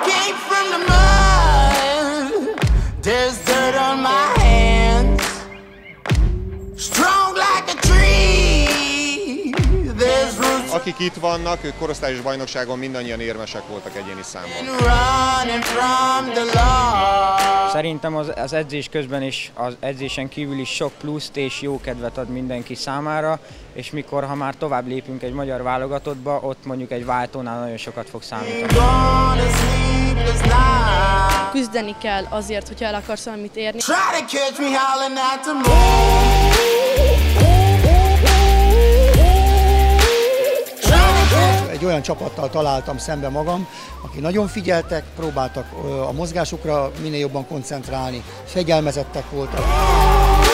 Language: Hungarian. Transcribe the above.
came from the mud. There's dirt on my hands. Strong like a tree. There's roots. Akik itt vannak, ők korosztályos bajnokságon mindannyian érmesek voltak egyéni számban. Running from the law. Szerintem az edzés közben és az edzésen kívül is sok pluszt és jó kedvet ad mindenki számára, és mikor, ha már tovább lépünk egy magyar válogatottba, ott mondjuk egy váltónál nagyon sokat fog számítani. Küzdeni kell azért, hogyha el akarsz valamit érni. Egy olyan csapattal találtam szembe magam, aki nagyon figyeltek, próbáltak a mozgásukra minél jobban koncentrálni, fegyelmezettek voltak.